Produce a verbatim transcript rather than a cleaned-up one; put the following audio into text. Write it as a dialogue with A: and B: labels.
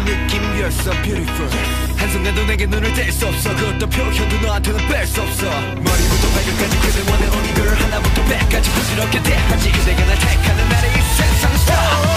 A: 느낌 You're so beautiful 한순간도 내게 눈을 뗄 수 없어 그 어떤 표현도 너한테는 뺄 수 없어 머리부터 발끝까지 그대 원해 only girl 하나부터 백까지 부드럽게 대하지 그대가 날 택하는 나를 이 세상 star